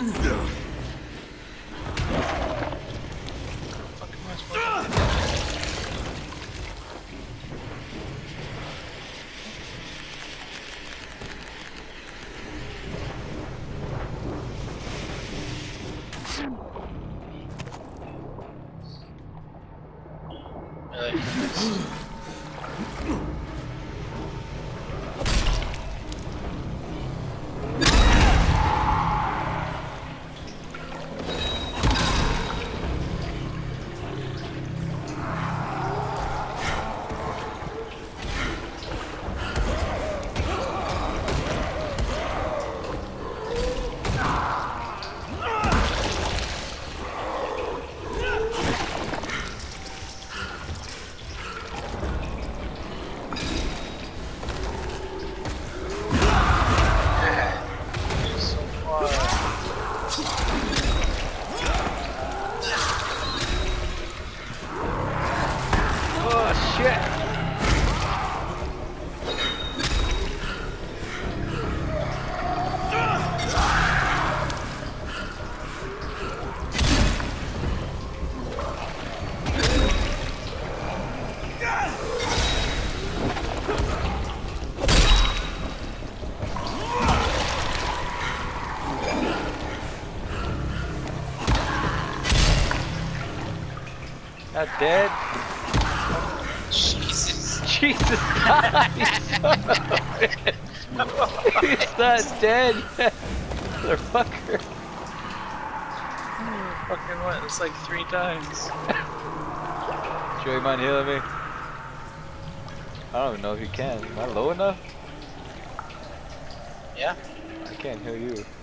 Not dead. Jesus. Jesus Christ. He's not dead yet. Motherfucker. Fucking what? It's like 3 times. Joey, mind healing me? I don't even know if you can. Am I low enough? Yeah. I can't heal you.